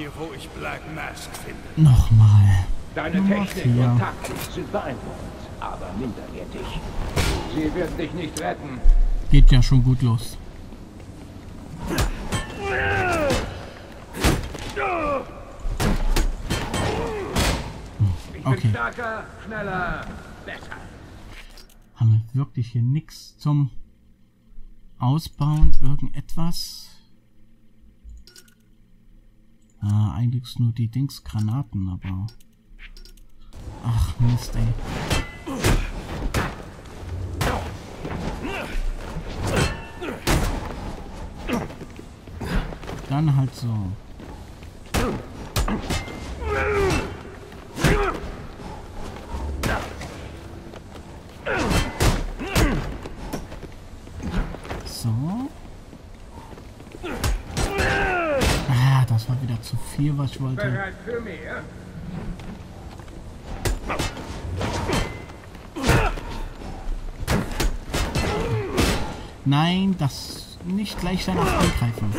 mir, wo ich Black Mask finde. Nochmal. Deine Nummer Technik 4. und Taktik sind beeindruckend, aber minderwertig. Sie wird dich nicht retten. Geht ja schon gut los. Ich Okay. bin stärker, schneller, besser. Haben wir wirklich hier nichts zum Ausbauen? Irgendetwas? Ah, eigentlich nur die Dingsgranaten, aber... Ach, Mist, ey. Dann halt so. So. Ah, das war wieder zu viel, was ich wollte. Bereit für mehr? Nein, das nicht gleich danach angreifen.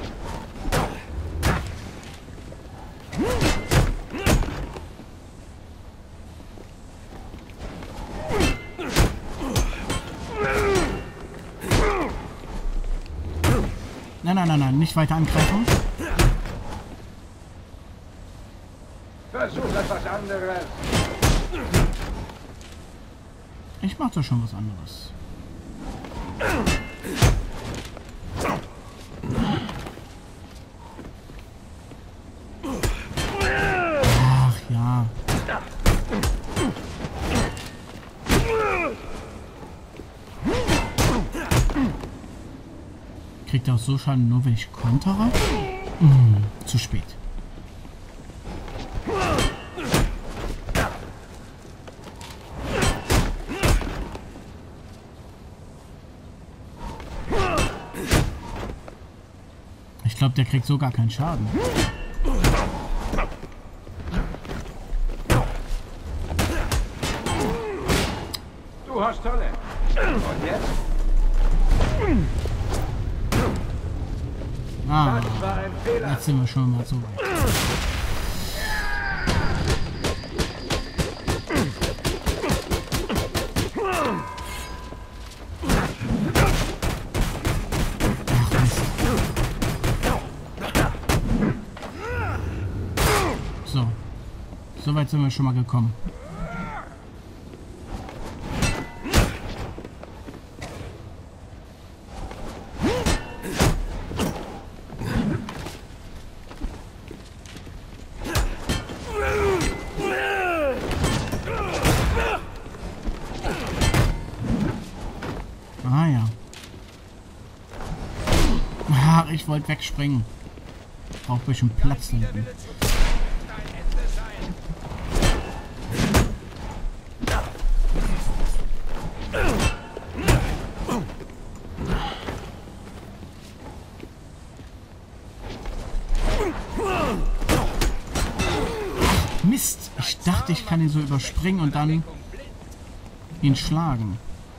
Nein, nein, nein, nein, nicht weiter angreifen. Versuch etwas anderes. Ich mach doch schon was anderes. Ach ja. Kriegt er auch so Schaden, nur wenn ich kontere? Zu spät. Ich glaube, der kriegt so gar keinen Schaden. Du hast Talent. Und jetzt? Ah, Das war ein Fehler. jetzt sind wir schon mal so weit. Ach, Mist. So. So weit sind wir schon mal gekommen. Ah ja. Ach, ich wollte wegspringen. Braucht ein bisschen Platz da hinten. Mist! Ich dachte, ich kann ihn so überspringen und dann ihn schlagen.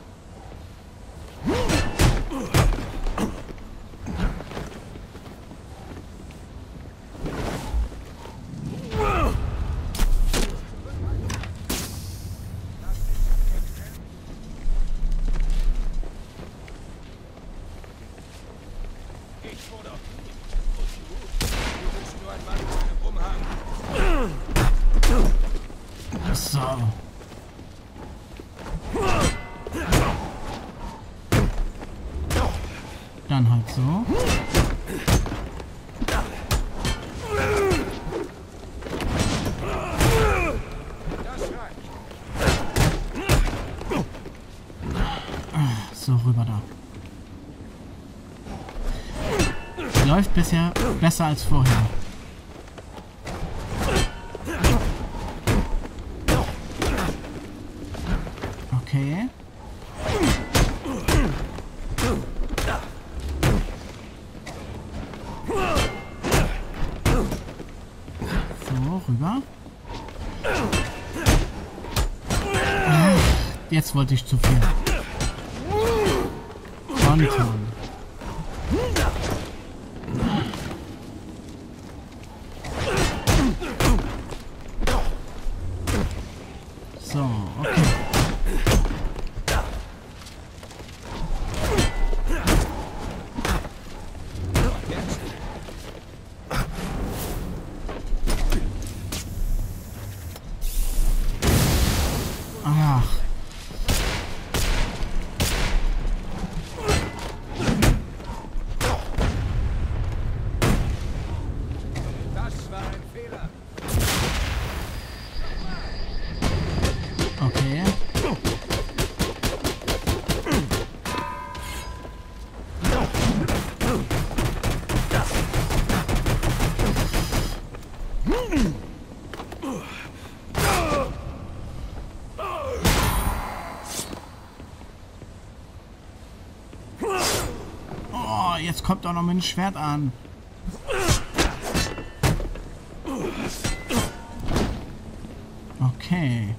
Ich wurde. Und du bist nur ein Mann mit einem Umhang. So. Dann halt so. Das reicht. So, rüber da. Läuft bisher besser als vorher. Okay. So, rüber. Jetzt wollte ich zu viel. Kontern. So, okay. Ach. Das war ein Fehler. Okay. Oh, jetzt kommt auch noch mein Schwert an. Okay.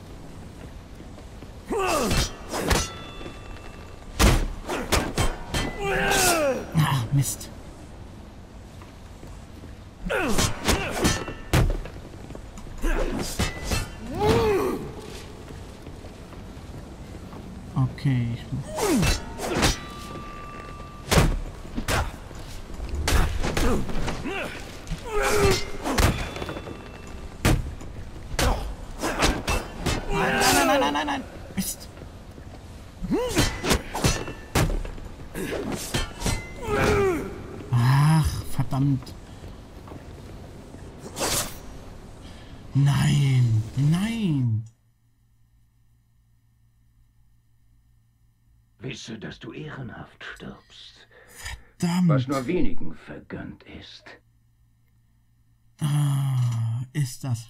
Ach, Mist. Okay. Nein. Mist. Ach, verdammt. Nein. Wisse, dass du ehrenhaft stirbst, Verdammt. was nur wenigen vergönnt ist. Ah, ist das.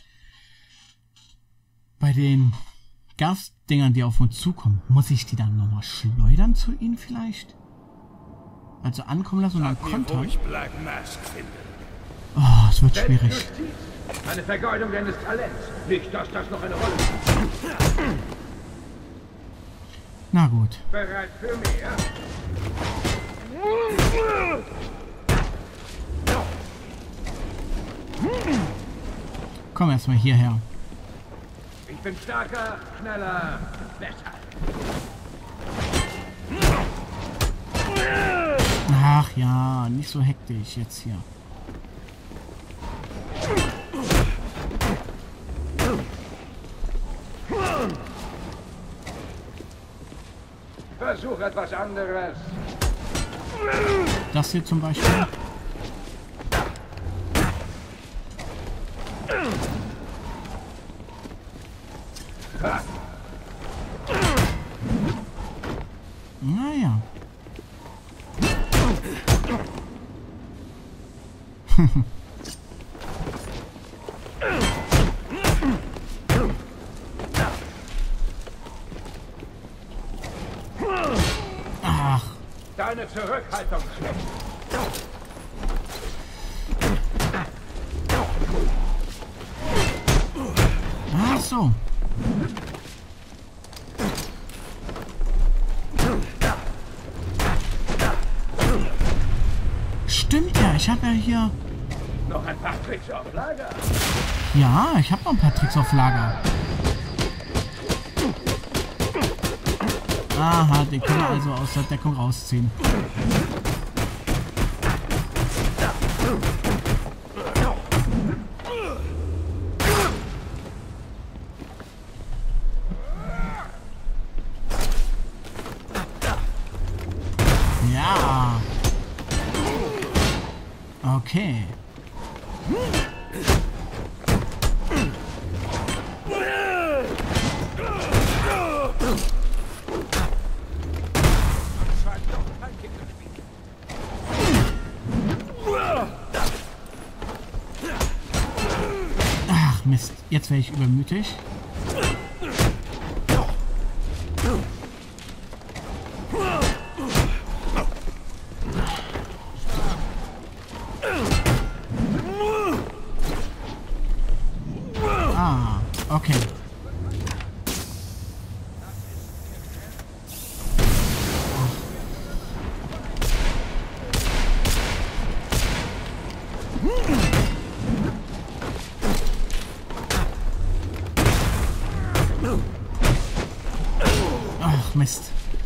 Bei den Gasdingern, die auf uns zukommen, muss ich die dann nochmal schleudern zu ihnen vielleicht? Also ankommen lassen und dann kontern? Black Mask finden. Oh, es wird schwierig. Selbstjustiz. Eine Vergeudung deines Talents. Nicht, dass das noch eine Rolle spielt. Na gut. Bereit für mehr? Komm erstmal hierher. Ich bin stärker, schneller, besser. Ach ja, nicht so hektisch jetzt hier. Versuch etwas anderes. Das hier zum Beispiel. Naja. Ach. Deine Zurückhaltung schlecht. Ach so. Stimmt ja, ich habe ja hier... Noch ein paar Tricks auf Lager. Ja, ich habe noch ein paar Tricks auf Lager. Aha, den können wir also aus der Deckung rausziehen. Ja. Okay. Ach Mist, jetzt wäre ich übermütig. Ah, okay. Ach, Mist.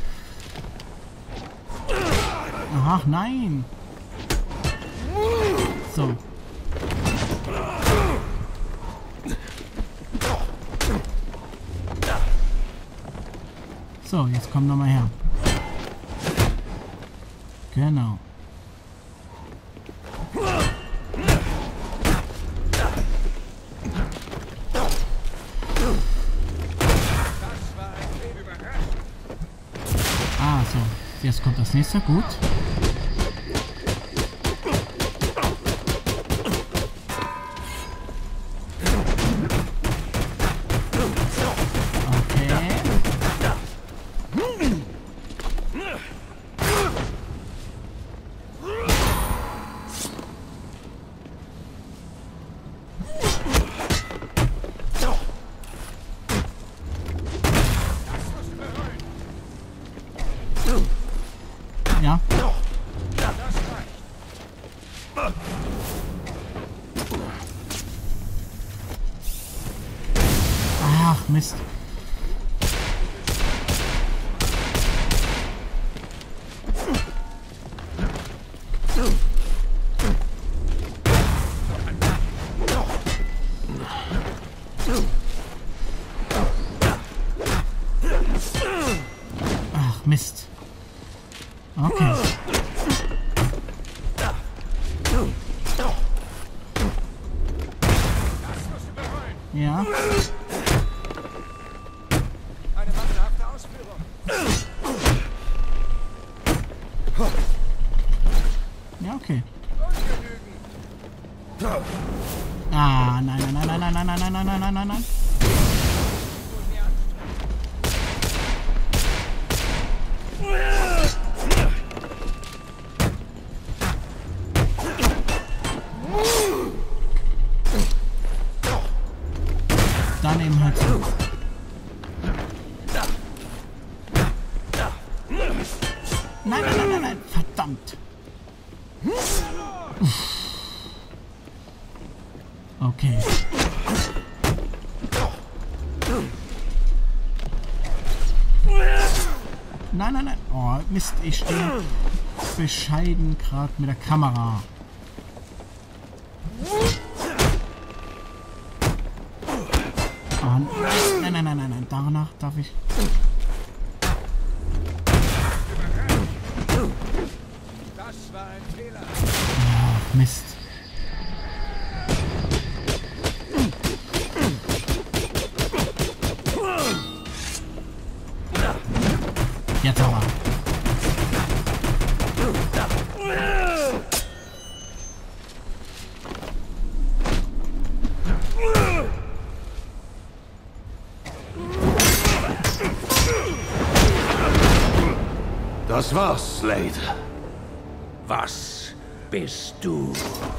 Ach, nein. So. So, jetzt komm noch mal her. Genau. Ah, so. Jetzt kommt das nächste. Gut. Ja. Ach, Mist. Ach, Mist. Okay. Ja. Eine mangelhafte Ausführung. Ja, okay. Ungenügend. Ah, nein, nein, nein, nein, nein, nein, nein, nein, nein, nein, nein, nein. Dann eben halt so. Nein, nein, nein, nein, nein, verdammt. Uff. Okay. Nein, nein, nein. Oh, Mist, ich stehe bescheiden gerade mit der Kamera. Oh, nein, nein, nein, nein, nein. Danach darf ich... Das war ein Fehler. Ach, Mist. Jetzt aber. Das war's, Slade. Was bist du?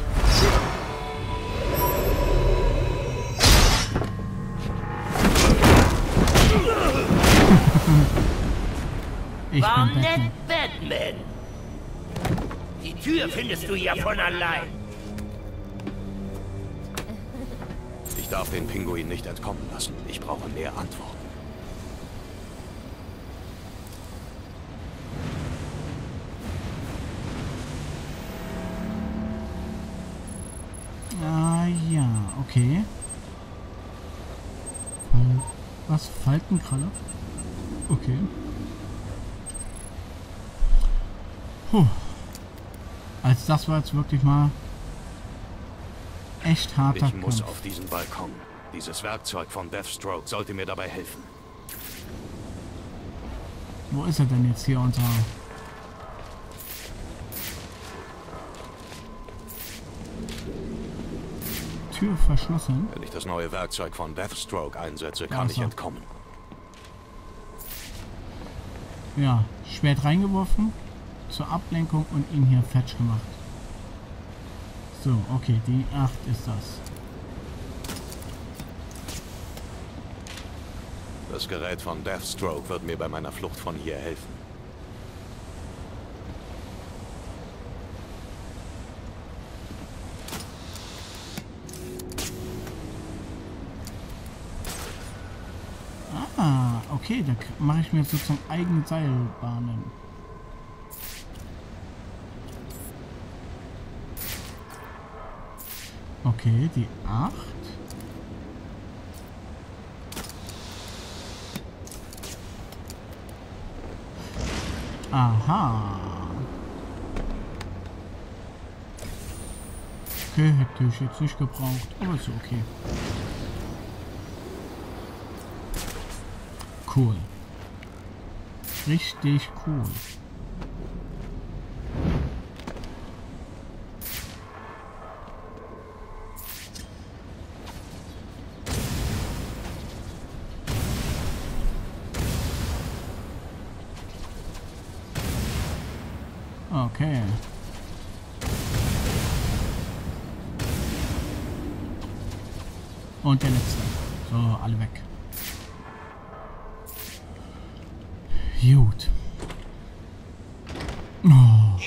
Ich Warum bin Batman. nicht Batman? Die Tür findest du ja von allein. Ich darf den Pinguin nicht entkommen lassen. Ich brauche mehr Antworten. Ah, ja, okay. Was? Falkenkralle? Okay. Puh. Also das war jetzt wirklich mal echt harter Ich muss Kampf. auf diesen Balkon. Dieses Werkzeug von Deathstroke sollte mir dabei helfen. Wo ist er denn jetzt hier unser... Tür verschlossen? Wenn ich das neue Werkzeug von Deathstroke einsetze, kann ich so. entkommen. Ja, Schwert reingeworfen, zur Ablenkung und ihn hier fetch gemacht. So, okay, die 8 ist das. Das Gerät von Deathstroke wird mir bei meiner Flucht von hier helfen. Ah, okay, da mache ich mir sozusagen eigene Seilbahnen. Okay, die 8. Aha. Okay, hätte ich jetzt nicht gebraucht, aber ist okay. Cool. Richtig cool. Okay. Und der letzte. So, alle weg. Gut. Oh.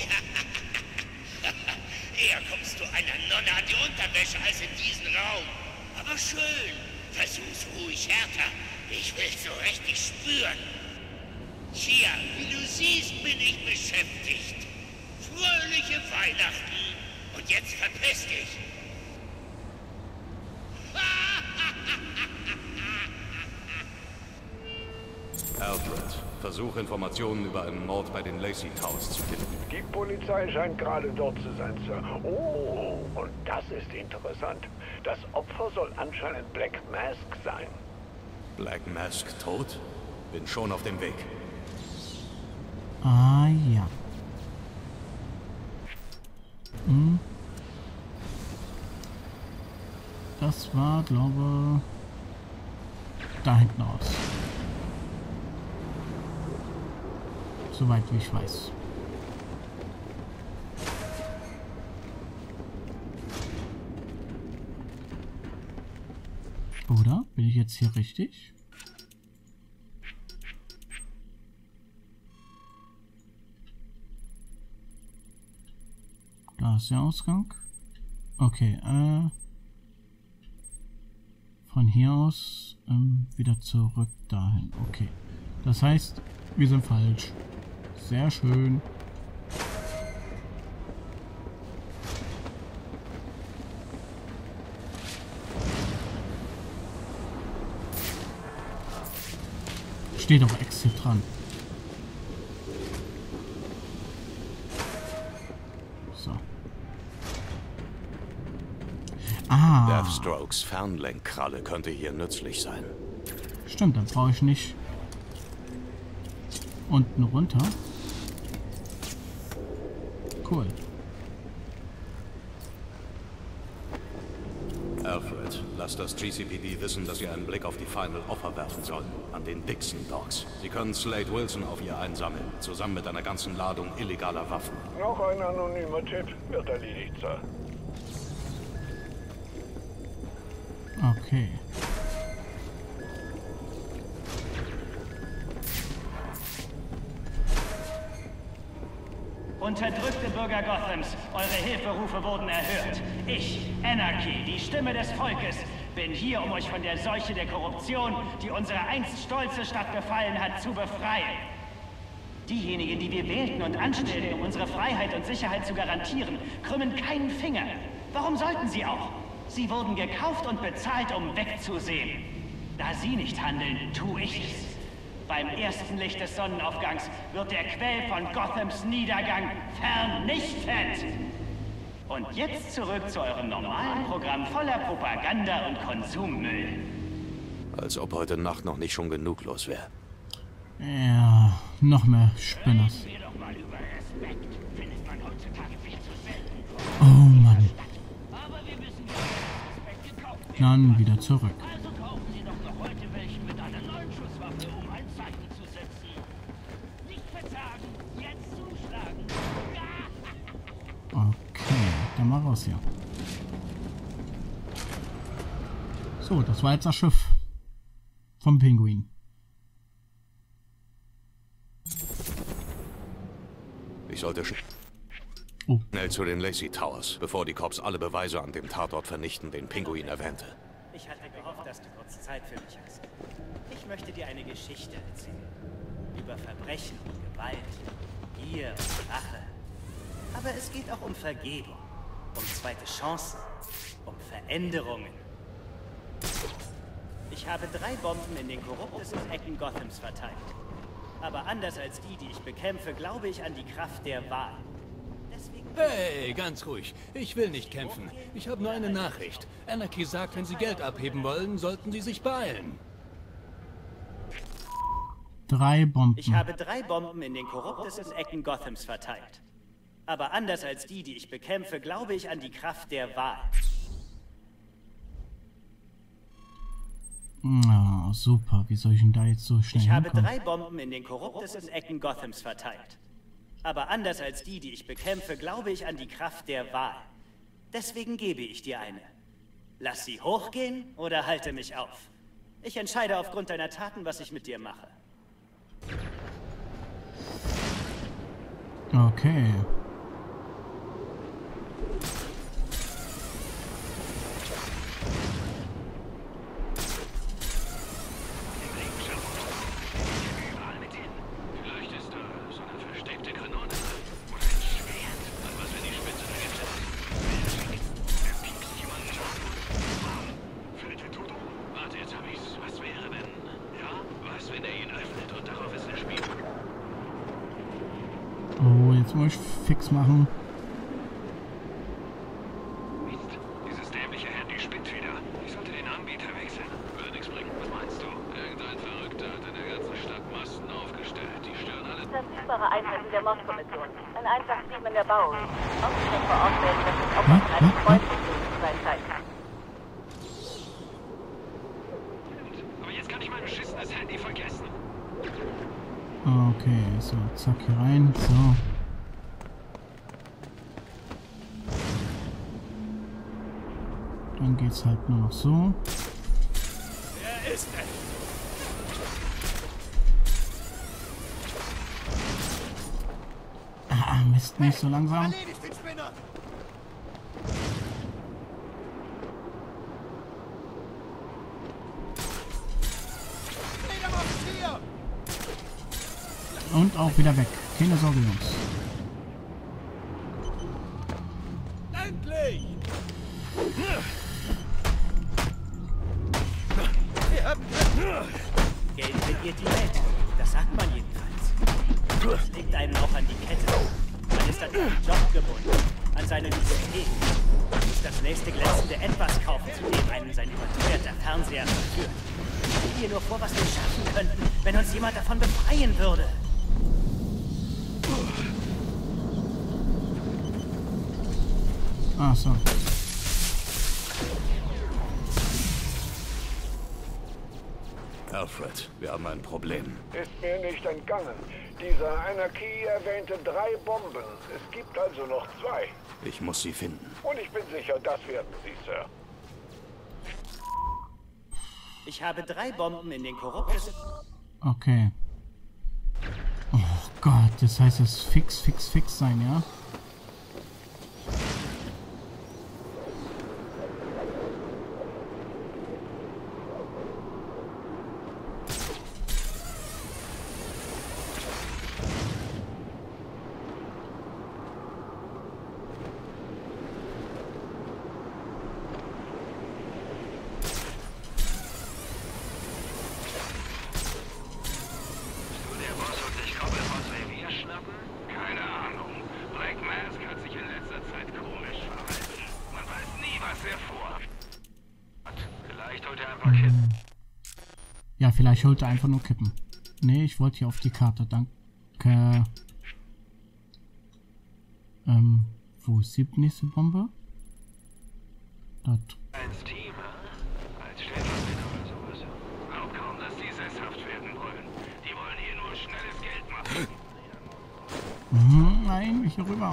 Eher kommst du einer Nonne an die Unterwäsche als in diesen Raum. Aber schön. Versuch's ruhig härter. Ich will's so richtig spüren. Tja, wie du siehst, bin ich beschäftigt. Fröhliche Weihnachten. Und jetzt verpiss dich. Alfred, versuch Informationen über einen Mord bei den Lacey Towers zu finden. Die Polizei scheint gerade dort zu sein, Sir. Oh, und das ist interessant. Das Opfer soll anscheinend Black Mask sein. Black Mask tot? Bin schon auf dem Weg. Ah ja. Hm. Das war, glaube ich, da hinten aus. Soweit wie ich weiß. Oder? Bin ich jetzt hier richtig? Da ist der Ausgang. Okay, von hier aus wieder zurück dahin. Okay. Das heißt, wir sind falsch. Sehr schön. Steht auch Exit dran. So. Ah. Deathstrokes Fernlenkkralle könnte hier nützlich sein. Stimmt, dann brauche ich nicht unten runter. Cool. Alfred, lass das GCPD wissen, dass sie einen Blick auf die Final Offer werfen sollen. An den Dixon Docks. Sie können Slade Wilson auf ihr einsammeln, zusammen mit einer ganzen Ladung illegaler Waffen. Noch ein anonymer Tipp wird erledigt, Sir. Okay. Unterdrückte Bürger Gothams, eure Hilferufe wurden erhört. Ich, Anarchy, die Stimme des Volkes, bin hier, um euch von der Seuche der Korruption, die unsere einst stolze Stadt befallen hat, zu befreien. Diejenigen, die wir wählten und anstellten, um unsere Freiheit und Sicherheit zu garantieren, krümmen keinen Finger. Warum sollten sie auch? Sie wurden gekauft und bezahlt, um wegzusehen. Da sie nicht handeln, tue ich es. Beim ersten Licht des Sonnenaufgangs wird der Quell von Gothams Niedergang vernichtet. Und jetzt zurück zu eurem normalen Programm voller Propaganda und Konsummüll. Als ob heute Nacht noch nicht schon genug los wäre. Ja, noch mehr Spinners. Oh Mann. Dann wieder zurück. Okay, dann mal raus hier. So, das war jetzt das Schiff vom Pinguin. Ich sollte schnell zu den Lacey Towers, bevor die Cops alle Beweise an dem Tatort vernichten, den Pinguin erwähnte. Ich hatte gehofft, dass du kurz Zeit für mich hast. Ich möchte dir dir eine Geschichte erzählen. Über Verbrechen, Gewalt, Gier und Rache. Aber es geht auch um Vergebung, um zweite Chancen, um Veränderungen. Ich habe 3 Bomben in den korruptesten Ecken Gothams verteilt. Aber anders als die, die ich bekämpfe, glaube ich an die Kraft der Wahl. Deswegen... Hey, ganz ruhig. Ich will nicht kämpfen. Ich habe nur eine Nachricht. Anarchy sagt, wenn Sie Geld abheben wollen, sollten Sie sich beeilen. 3 Bomben. Ich habe 3 Bomben in den korruptesten Ecken Gothams verteilt. Aber anders als die, die ich bekämpfe, glaube ich an die Kraft der Wahl. Oh, super. Wie soll ich denn da jetzt so schnell Ich habe hinkommen? 3 Bomben in den korruptesten Ecken Gothams verteilt. Aber anders als die, die ich bekämpfe, glaube ich an die Kraft der Wahl. Deswegen gebe ich dir eine. Lass sie hochgehen oder halte mich auf. Ich entscheide aufgrund deiner Taten, was ich mit dir mache. Okay. Vielleicht ist da so eine versteckte Kanone oder ein Schwert. Und was, wenn die Spitze da gibt? Er piekst jemanden schon. Fällt der tot um? Warte, jetzt hab ich's. Was wäre, wenn... Ja? Was, wenn er ihn öffnet und darauf ist ein Spiel? Oh, jetzt muss ich fix machen. Mist, dieses dämliche Handy spinnt wieder. Ich sollte den Anbieter wechseln. Würde nichts bringen. Was meinst du? Irgendein Verrückter hat in der ganzen Stadt Masten aufgestellt. Die stören alle. Verfügbare Einheiten der Mordkommission. Ein 187 in der Bau. Offiziell vor Ort melden, dass das Opfer von einem Kreuzungsversuch sein scheint. Aber jetzt kann ich mein beschissenes Handy vergessen. Okay, so, zack, hier rein. So. Dann geht's halt nur noch so. Wer ist es? Ah, Mist, nicht so langsam. Erledigt den Spinner! Fledermaus hier! Und auch wieder weg. Keine Sorge, Jungs. Endlich! Wir haben Geld regiert die Welt. Das sagt man jedenfalls. Es liegt einem auch an die Kette. Man ist an seinen Job gebunden, an seine Hypothek. Man muss das nächste glänzende Etwas kaufen, zu dem einen sein überteuerter Fernseher verführt. Stell dir nur vor, was wir schaffen könnten, wenn uns jemand davon befreien würde. Ah, so. Alfred, wir haben ein Problem. Ist mir nicht entgangen. Dieser Anarchie erwähnte 3 Bomben. Es gibt also noch 2. Ich muss sie finden. Und ich bin sicher, das werden Sie, Sir. Ich habe 3 Bomben in den korruptesten... Okay. Oh Gott, das heißt es fix sein, ja? Der Boss und sich Koppel vors Revier schnappen? Keine Ahnung. Black Mask hat sich in letzter Zeit komisch verhalten. Man weiß nie, was er vorhat. Vielleicht holt er einfach Kippen. Ja, vielleicht holt er einfach nur Kippen. Nee, ich wollte hier auf die Karte. Danke. Wo ist die nächste Bombe? Dort. Als Team, als Stellvertreter oder sowas. Glaub kaum, dass die sesshaft werden wollen. Die wollen hier nur schnelles Geld machen. Nein, nicht hier rüber.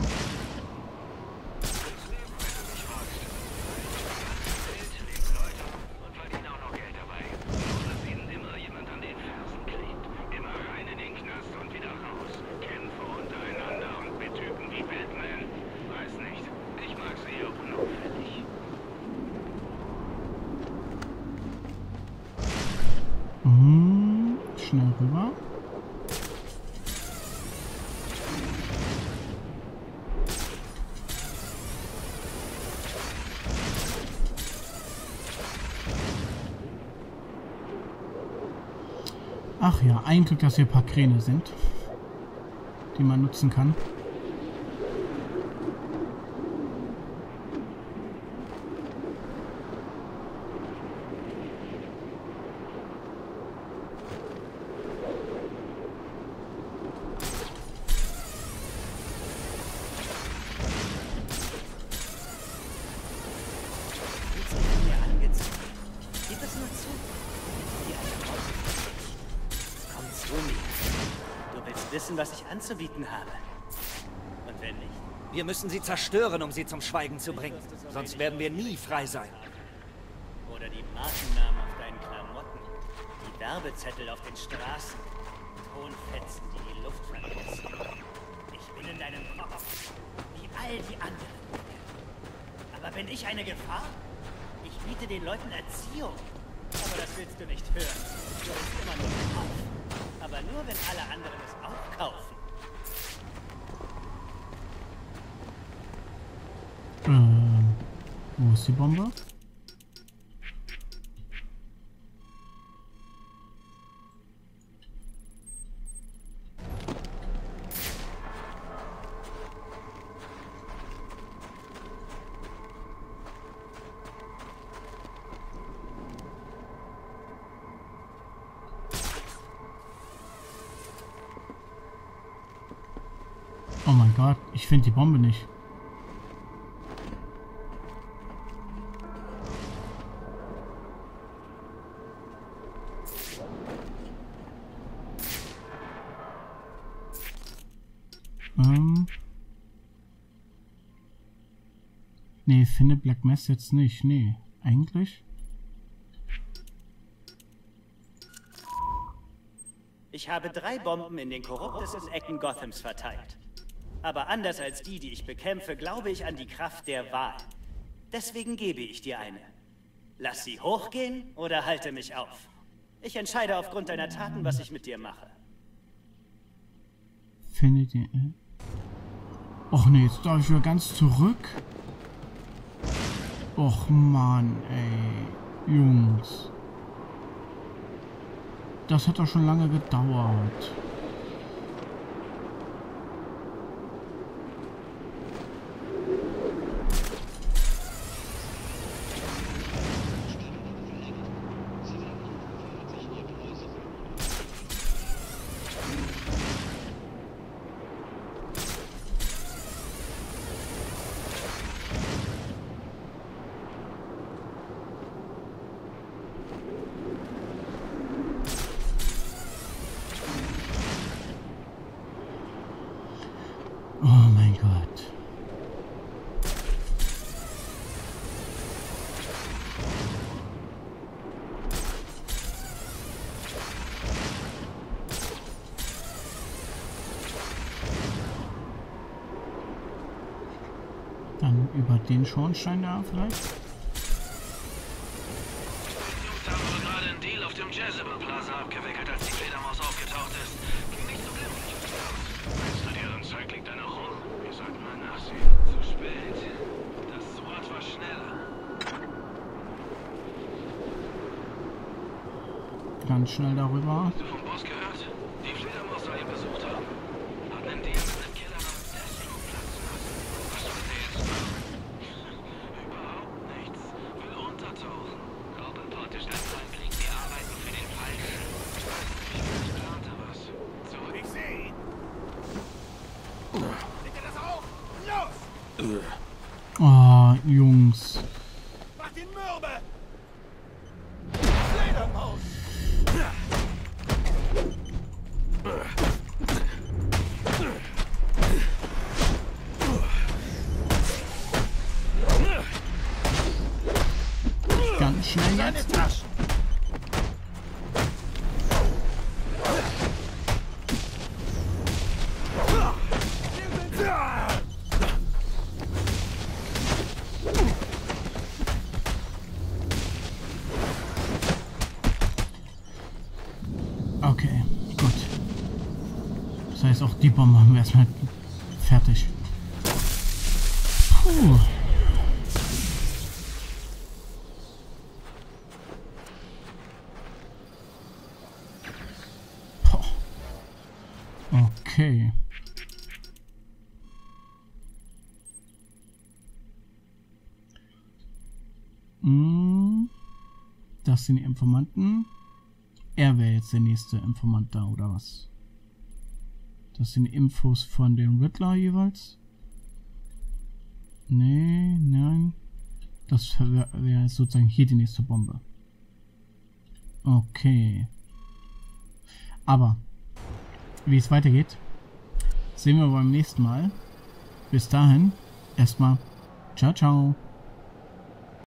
Und verdienen auch noch Geld dabei. So, dass ihnen immer jemand an den Fersen klebt. Immer rein in den Knast und wieder raus. Kämpfe untereinander und mit Typen wie Batman. Weiß nicht. Ich mag sie eher unauffällig. schnell rüber. Ach ja, ein Glück, dass hier ein paar Kräne sind, die man nutzen kann. Wissen, was ich anzubieten habe. Und wenn nicht? Wir müssen sie zerstören, um sie zum Schweigen zu bringen. Sonst werden wir nie frei sein. Oder die Markennamen auf deinen Klamotten. Die Werbezettel auf den Straßen. Tonfetzen, die die Luft verletzen. Ich bin in deinem Kopf. Wie all die anderen. Aber bin ich eine Gefahr? Ich biete den Leuten Erziehung. Aber das willst du nicht hören. Du willst immer nur kaufen. Aber nur, wenn alle anderen es auch kaufen. Wo ist die Bombe? Oh mein Gott, ich finde die Bombe nicht. Nee, finde Black Mass jetzt nicht. Nee, eigentlich. Ich habe 3 Bomben in den korruptesten Ecken Gothams verteilt. Aber anders als die, die ich bekämpfe, glaube ich an die Kraft der Wahl. Deswegen gebe ich dir eine. Lass sie hochgehen oder halte mich auf. Ich entscheide aufgrund deiner Taten, was ich mit dir mache. Findet ihr... Och nee, jetzt darf ich wieder ganz zurück. Och Mann, ey. Jungs. Das hat doch schon lange gedauert. Oh mein Gott. Dann über den Schornstein da vielleicht? Da wurde gerade ein Deal auf dem Jezebel Plaza abgewickelt, als die Fledermaus aufgetaucht ist. Ging nicht so glimpflich aus. Meinst du, deren Zeug liegt da noch rum? Wir sollten mal nachsehen. Zu spät. Das SWAT war schneller. Ganz schnell darüber. Hast du vom Boss gehört? Die Fledermaus soll ihn besucht haben. Hat einen Deal mit einem Killer namens Deathstroke platzen lassen. Was soll der jetzt machen? Überhaupt nichts. Will untertauchen. Robin Portisch als Feind liegt. Die arbeiten für den Falschen. Ich weiß nicht, vielleicht plant er was. Zurück. Ich sehe ihn. Seht ihr das auch? Los! Oh, Jungs. Mach den Mürbe! Fledermaus! Ganz schnell jetzt. Okay, gut. Das heißt, auch die Bombe haben wir erstmal fertig. Puh. Okay. Das sind die Informanten. Er wäre jetzt der nächste Informant da, oder was? Das sind die Infos von dem Riddler jeweils. Nee, nein. Das wäre sozusagen hier die nächste Bombe. Okay. Aber wie es weitergeht, sehen wir beim nächsten Mal. Bis dahin, erstmal ciao, ciao.